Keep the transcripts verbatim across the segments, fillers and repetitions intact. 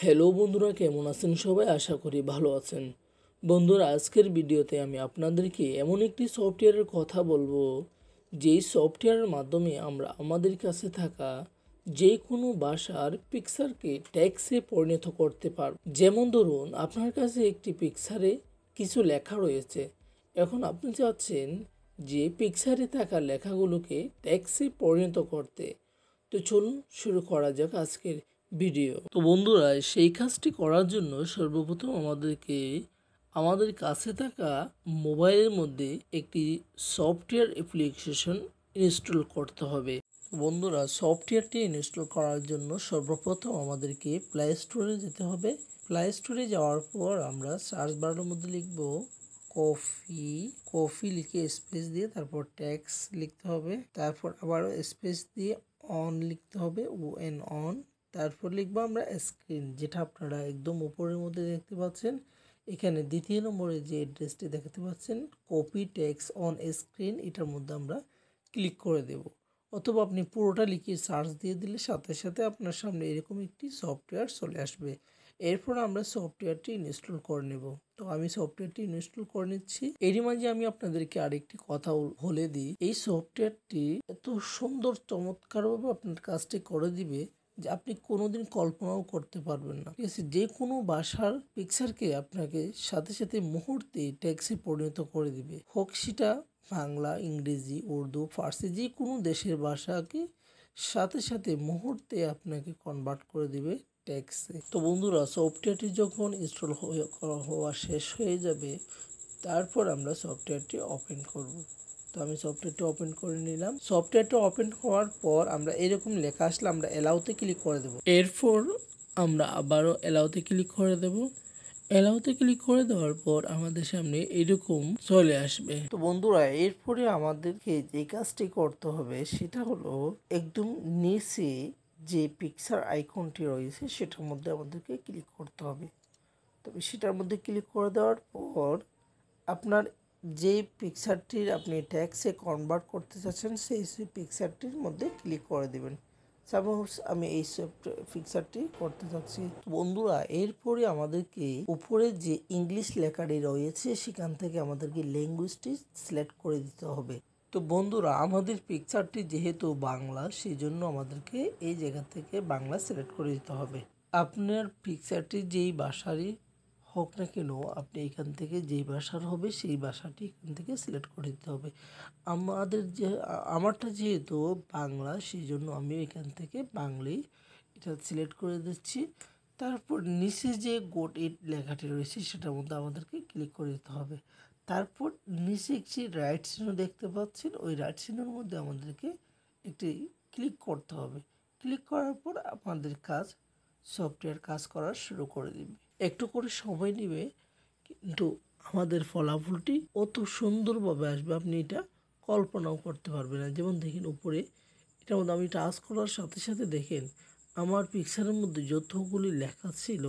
Hello বন্ধুরা, কেমন আছেন সবাই? আশা করি ভালো আছেন। বন্ধুরা, আজকের ভিডিওতে আমি আপনাদেরকে এমন একটি সফটওয়্যারের কথা বলবো, যেই সফটওয়্যারের মাধ্যমে আমরা আমাদের কাছে থাকা যে কোনো ভাষার পিকচারকে টেক্সটে পরিণত করতে পারব। যেমন ধরুন, আপনার কাছে একটি পিকচারে কিছু লেখা রয়েছে। এখন আপনি চাচ্ছেন যে পিকচারে থাকা লেখাগুলোকে টেক্সটে পরিণত করতে। তো চলুন শুরু করা যাক আজকের ভিডিও। তো বন্ধুরা, সেই কাজটি করার জন্য সর্বপ্রথম আমাদেরকে আমাদের কাছে থাকা মোবাইলের মধ্যে একটি সফটওয়্যার অ্যাপ্লিকেশন ইনস্টল করতে হবে। বন্ধুরা, সফটওয়্যারটি ইনস্টল করার জন্য সর্বপ্রথম আমাদেরকে প্লে স্টোরে যেতে হবে। প্লে স্টোরে যাওয়ার পর আমরা সার্চ বারের মধ্যে লিখব কফি কফি লিখে স্পেস দিয়ে তারপর ট্যাক্স লিখতে হবে, তারপর আবার স্পেস দিয়ে অন লিখতে হবে, ও এন অন। তারপর লিখবো আমরা স্ক্রিন, যেটা আপনারা একদম উপরের মধ্যে দেখতে পাচ্ছেন। এখানে দ্বিতীয় নম্বরে যে অ্যাড্রেসটি দেখতে পাচ্ছেন কপি টেক্সট অন স্ক্রিন, এটার মধ্যে আমরা ক্লিক করে দেব। অথবা আপনি পুরোটা লিখে সার্চ দিয়ে দিলে সাথে সাথে আপনার সামনে এরকম একটি সফটওয়্যার চলে আসবে। এরপর আমরা সফটওয়্যারটি ইনস্টল করে নেব। তো আমি সফটওয়্যারটি ইনস্টল করে নিচ্ছি। এরই মাঝে আমি আপনাদেরকে আরেকটি কথা বলে দিই, এই সফটওয়্যারটি এত সুন্দর চমৎকারভাবে আপনার কাজটি করে দিবে যে আপনি কোনোদিন কল্পনাও করতে পারবেন না। ঠিক আছে, যে কোনো ভাষার পিকচারকে আপনাকে সাথে সাথে মুহূর্তে টেক্সটে পরিণত করে দিবে। হোক সেটা বাংলা, ইংরেজি, উর্দু, ফার্সি, যে কোনো দেশের ভাষাকে সাথে সাথে মুহূর্তে আপনাকে কনভার্ট করে দিবে টেক্সটে। তো বন্ধুরা, সফটওয়্যারটি যখন ইনস্টল হওয়া শেষ হয়ে যাবে, তারপর আমরা সফটওয়্যারটি ওপেন করব। তো আমি সফটওয়্যারটি ওপেন করে নিলাম। সফটওয়্যারটি ওপেন হওয়ার পর আমরা এরকম লেখা আসলে আমরা অ্যালাউতে ক্লিক করে দেব। এরপর আমরা আবারও অ্যালাউতে ক্লিক করে দেব। অ্যালাউতে ক্লিক করে দেওয়ার পর আমাদের সামনে এরকম চলে আসবে। তো বন্ধুরা, এরপরে আমাদেরকে যে কাজটি করতে হবে সেটা হলো একদম নিচে যে পিকচার আইকনটি রয়েছে সেটার মধ্যে আমাদেরকে ক্লিক করতে হবে। তবে সেটার মধ্যে ক্লিক করে দেওয়ার পর আপনার যে পিকচারটির আপনি ট্যাক্সে কনভার্ট করতে চাচ্ছেন সেই সেই পিকচারটির মধ্যে ক্লিক করে দেবেন। সাপোজ আমি এই পিকচারটি করতে চাচ্ছি। বন্ধুরা, এরপরে আমাদেরকে উপরে যে ইংলিশ লেখাটি রয়েছে সেখান থেকে আমাদেরকে ল্যাঙ্গুয়েজটি সিলেক্ট করে দিতে হবে। তো বন্ধুরা, আমাদের পিকচারটি যেহেতু বাংলা, সেই জন্য আমাদেরকে এই জায়গা থেকে বাংলা সিলেক্ট করে দিতে হবে। আপনার পিকচারটি যেই ভাষারই হোক না কেন, আপনি এখান থেকে যেই ভাষার হবে সেই ভাষাটি এখান থেকে সিলেক্ট করে দিতে হবে। আমাদের যে আমারটা যেহেতু বাংলা, সেই জন্য আমি এখান থেকে বাংলাই এটা সিলেক্ট করে দিচ্ছি। তারপর নিচে যে গোট ইট লেখাটি রয়েছে সেটার মধ্যে আমাদেরকে ক্লিক করে দিতে হবে। তারপর নিচে একটি রাইট চিহ্ন দেখতে পাচ্ছেন, ওই রাইট চিহ্নের মধ্যে আমাদেরকে একটি ক্লিক করতে হবে। ক্লিক করার পর আমাদের কাজ সফটওয়্যার কাজ করা শুরু করে দিবে। একটু করে সময় নেবে, কিন্তু আমাদের ফলাফলটি অত সুন্দরভাবে আসবে আপনি এটা কল্পনাও করতে পারবেন না। যেমন দেখেন উপরে এটার মধ্যে আমি টাচ করার সাথে সাথে দেখেন আমার পিকচারের মধ্যে যতগুলি লেখা ছিল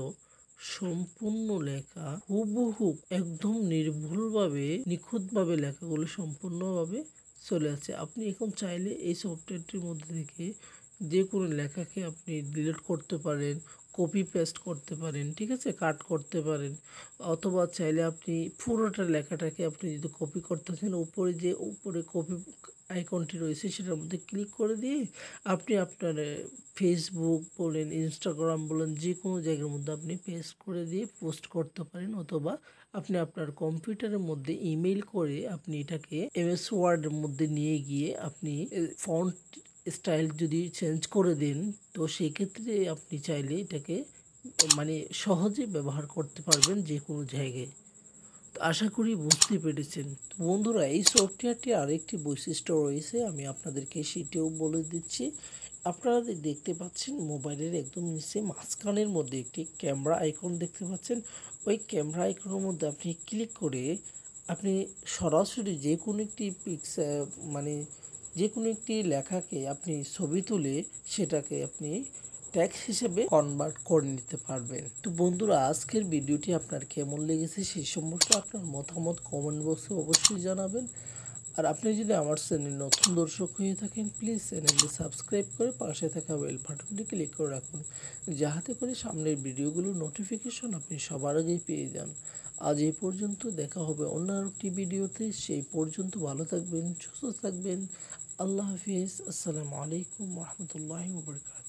সম্পূর্ণ লেখা হুবহু একদম নির্ভুলভাবে নিখুঁতভাবে লেখাগুলো সম্পূর্ণভাবে চলে আসছে। আপনি এখন চাইলে এই সফটওয়্যারটির মধ্যে থেকে যে কোনো লেখাকে আপনি ডিলিট করতে পারেন, কপি পেস্ট করতে পারেন, ঠিক আছে, কাট করতে পারেন। অথবা চাইলে আপনি পুরোটা লেখাটাকে আপনি যদি কপি করতে চান, উপরে যে উপরে কপি আইকনটি রয়েছে সেটার মধ্যে ক্লিক করে দিয়ে আপনি আপনার ফেসবুক বলেন, ইনস্টাগ্রাম বলেন, যে কোনো জায়গার মধ্যে আপনি পেস্ট করে দিয়ে পোস্ট করতে পারেন। অথবা আপনি আপনার কম্পিউটারের মধ্যে ইমেইল করে আপনি এটাকে এমএস ওয়ার্ডের মধ্যে নিয়ে গিয়ে আপনি ফন্ট স্টাইল যদি চেঞ্জ করে দেন, তো সেক্ষেত্রে আপনি চাইলে এটাকে মানে সহজে ব্যবহার করতে পারবেন যে কোনো জায়গায়। তো আশা করি বুঝতে পেরেছেন। তো বন্ধুরা, এই সফটওয়্যারটি আরেকটি বৈশিষ্ট্য রয়েছে, আমি আপনাদেরকে সেটিও বলে দিচ্ছি। আপনারা দেখতে পাচ্ছেন মোবাইলের একদম নিচে মাঝখানের মধ্যে একটি ক্যামেরা আইকন দেখতে পাচ্ছেন। ওই ক্যামেরা আইকনের মধ্যে আপনি ক্লিক করে আপনি সরাসরি যে কোনো একটি পিকচার মানে যে কোনো একটি লেখাকে আপনি ছবি তুলে সেটাকে আপনি ট্যাক্স হিসেবে কনভার্ট করে নিতে পারবেন। তো বন্ধুরা, আজকের ভিডিওটি আপনার কেমন লেগেছে সেই সম্পর্কে আপনার মতামত কমেন্ট বক্সে অবশ্যই জানাবেন। আর আপনি যদি আমার চ্যানেল নতুন দর্শক হয়ে থাকেন, প্লিজ চ্যানেলটি সাবস্ক্রাইব করে পাশে থাকা বেল বাটনটি ক্লিক করে রাখুন, যাতে করে সামনের ভিডিওগুলোর নোটিফিকেশন আপনি সবার আগেই পেয়ে যান। আজ এই পর্যন্ত, দেখা হবে অন্য আরেকটি ভিডিওতে। সেই পর্যন্ত ভালো থাকবেন, সুস্থ থাকবেন। আল্লাহ হাফিজ। আসসালামু আলাইকুম রহমতুল্লাহি ওয়া বারাকাতুহু।